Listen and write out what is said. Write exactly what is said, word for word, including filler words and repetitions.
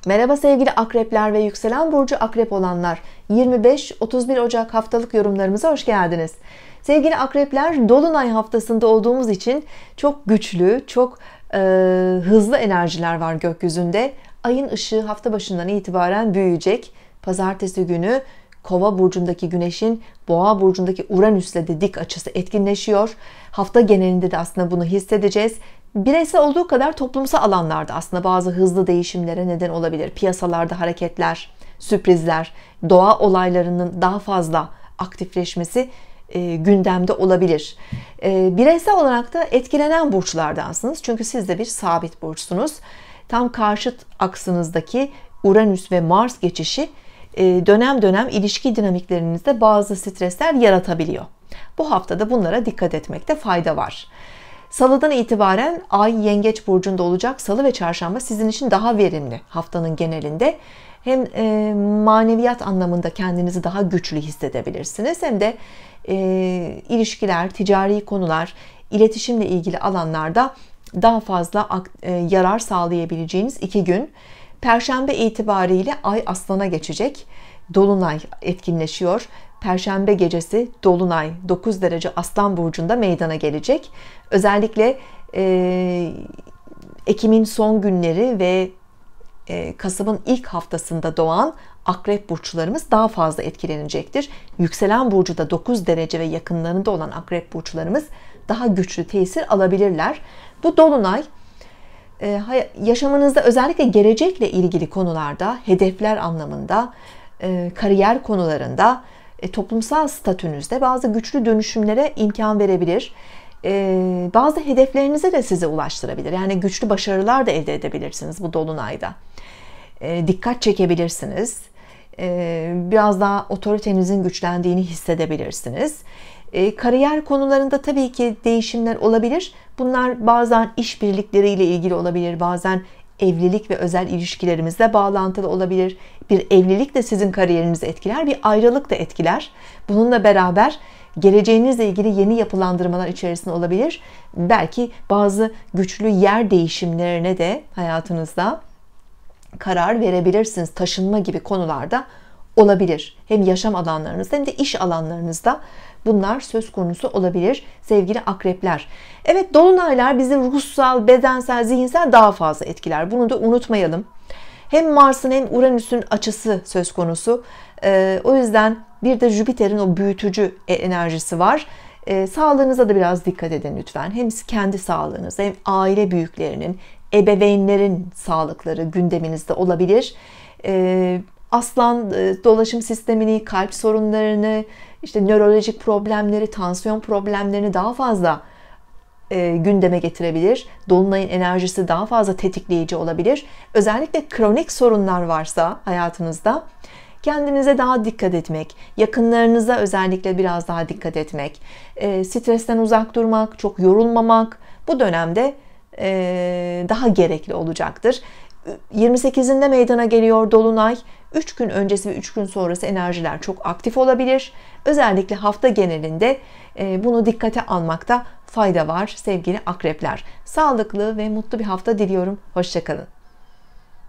Merhaba sevgili akrepler ve yükselen burcu akrep olanlar, yirmi beş otuz bir Ocak haftalık yorumlarımıza hoş geldiniz. Sevgili akrepler, dolunay haftasında olduğumuz için çok güçlü, çok e, hızlı enerjiler var gökyüzünde. Ayın ışığı hafta başından itibaren büyüyecek. Pazartesi günü Kova burcundaki Güneş'in Boğa burcundaki Uranüs'le de dik açısı etkinleşiyor. Hafta genelinde de aslında bunu hissedeceğiz. Bireysel olduğu kadar toplumsal alanlarda aslında bazı hızlı değişimlere neden olabilir. Piyasalarda hareketler, sürprizler, doğa olaylarının daha fazla aktifleşmesi e, gündemde olabilir. E, bireysel olarak da etkilenen burçlardansınız. Çünkü siz de bir sabit burçsunuz. Tam karşıt aksınızdaki Uranüs ve Mars geçişi e, dönem dönem ilişki dinamiklerinizde bazı stresler yaratabiliyor. Bu haftada bunlara dikkat etmekte fayda var. Salıdan itibaren Ay Yengeç burcunda olacak. Salı ve Çarşamba sizin için daha verimli haftanın genelinde. Hem e, maneviyat anlamında kendinizi daha güçlü hissedebilirsiniz. Hem de e, ilişkiler, ticari konular, iletişimle ilgili alanlarda daha fazla e, yarar sağlayabileceğiniz iki gün. Perşembe itibariyle Ay Aslan'a geçecek. Dolunay etkinleşiyor. Perşembe gecesi Dolunay dokuz derece Aslan burcunda meydana gelecek. Özellikle e, Ekim'in son günleri ve e, Kasım'ın ilk haftasında doğan akrep burçlarımız daha fazla etkilenecektir. Yükselen burcu da dokuz derece ve yakınlarında olan akrep burçlarımız daha güçlü tesir alabilirler. Bu Dolunay e, yaşamınızda özellikle gelecekle ilgili konularda, hedefler anlamında, e, kariyer konularında, e, toplumsal statünüzde bazı güçlü dönüşümlere imkan verebilir. E, bazı hedeflerinize de size ulaştırabilir. Yani güçlü başarılar da elde edebilirsiniz bu dolunayda. E, dikkat çekebilirsiniz. E, biraz daha otoritenizin güçlendiğini hissedebilirsiniz. E, kariyer konularında tabii ki değişimler olabilir. Bunlar bazen işbirlikleriyle ilgili olabilir, bazen evlilik ve özel ilişkilerimizle bağlantılı olabilir. Bir evlilik de sizin kariyerinizi etkiler, bir ayrılık da etkiler. Bununla beraber geleceğinizle ilgili yeni yapılandırmalar içerisinde olabilir. Belki bazı güçlü yer değişimlerine de hayatınızda karar verebilirsiniz. Taşınma gibi konularda olabilir. Hem yaşam alanlarınızda hem de iş alanlarınızda bunlar söz konusu olabilir sevgili akrepler. Evet, dolunaylar bizi ruhsal, bedensel, zihinsel daha fazla etkiler. Bunu da unutmayalım. Hem Mars'ın hem Uranüs'ün açısı söz konusu. Ee, o yüzden bir de Jüpiter'in o büyütücü enerjisi var. Ee, sağlığınıza da biraz dikkat edin lütfen. Hem kendi sağlığınız hem aile büyüklerinin, ebeveynlerin sağlıkları gündeminizde olabilir. Ee, Aslan dolaşım sistemini, kalp sorunlarını, işte nörolojik problemleri, tansiyon problemlerini daha fazla e, gündeme getirebilir. Dolunayın enerjisi daha fazla tetikleyici olabilir. Özellikle kronik sorunlar varsa hayatınızda kendinize daha dikkat etmek, yakınlarınıza özellikle biraz daha dikkat etmek, e, stresten uzak durmak, çok yorulmamak bu dönemde e, daha gerekli olacaktır. yirmi sekizinde meydana geliyor dolunay. üç gün öncesi ve üç gün sonrası enerjiler çok aktif olabilir. Özellikle hafta genelinde bunu dikkate almakta fayda var sevgili akrepler. Sağlıklı ve mutlu bir hafta diliyorum. Hoşça kalın.